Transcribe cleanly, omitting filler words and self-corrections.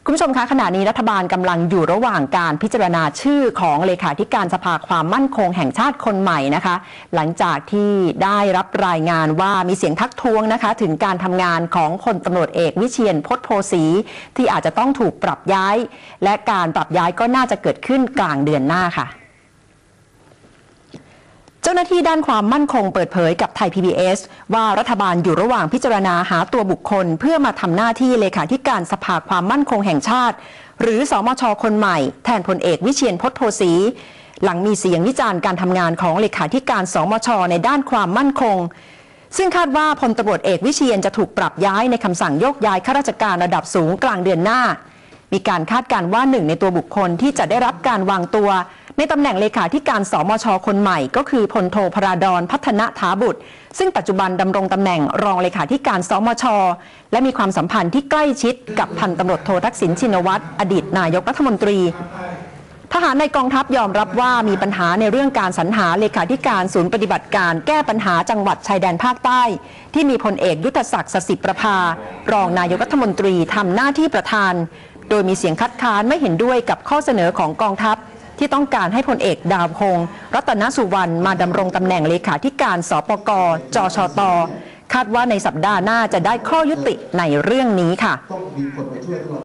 คุณผู้ชมคะขณะนี้รัฐบาลกำลังอยู่ระหว่างการพิจารณาชื่อของเลขาธิการสภาความมั่นคงแห่งชาติคนใหม่นะคะหลังจากที่ได้รับรายงานว่ามีเสียงทักท้วงนะคะถึงการทำงานของพลตำรวจเอกวิเชียร พจน์โพสีที่อาจจะต้องถูกปรับย้ายและการปรับย้ายก็น่าจะเกิดขึ้นกลางเดือนหน้าค่ะเจ้าหน้าที่ด้านความมั่นคงเปิดเผยกับไทย PBS ว่ารัฐบาลอยู่ระหว่างพิจารณาหาตัวบุคคลเพื่อมาทำหน้าที่เลขาธิการสภาความมั่นคงแห่งชาติหรือสมช.คนใหม่แทนพลเอกวิเชียร พจน์โพสีหลังมีเสียงวิจารณ์การทำงานของเลขาธิการสมช.ในด้านความมั่นคงซึ่งคาดว่าพลตำรวจเอกวิเชียรจะถูกปรับย้ายในคำสั่งโยกย้ายข้าราชการระดับสูงกลางเดือนหน้ามีการคาดการณ์ว่าหนึ่งในตัวบุคคลที่จะได้รับการวางตัวในตำแหน่งเลขาธิการสมช.คนใหม่ก็คือพลโทพราดรพัฒนถาบุตรซึ่งปัจจุบันดำรงตำแหน่งรองเลขาธิการสมช.และมีความสัมพันธ์ที่ใกล้ชิดกับพันตำรวจโททักษิณชินวัตรอดีตนายกรัฐมนตรีทหารในกองทัพยอมรับว่ามีปัญหาในเรื่องการสรรหาเลขาธิการศูนย์ปฏิบัติการแก้ปัญหาจังหวัดชายแดนภาคใต้ที่มีพลเอกยุทธศักดิ์สศิประภารองนายกรัฐมนตรีทำหน้าที่ประธานโดยมีเสียงคัดค้านไม่เห็นด้วยกับข้อเสนอของกองทัพที่ต้องการให้พลเอกดาวพงษ์รัตนสุวรรณมาดำรงตำแหน่งเลขาธิการสปก.จชต.คาดว่าในสัปดาห์หน้าจะได้ข้อยุติในเรื่องนี้ค่ะ